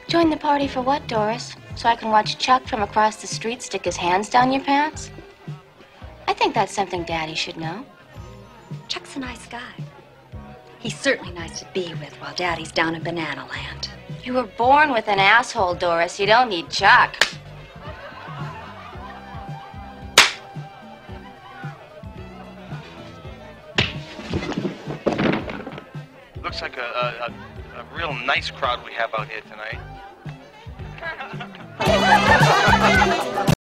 Join the party for what, Doris? So I can watch Chuck from across the street stick his hands down your pants? I think that's something Daddy should know. Chuck's a nice guy. He's certainly nice to be with while Daddy's down in Banana Land. You were born with an asshole, Doris. You don't need Chuck. Looks like a real nice crowd we have out here tonight.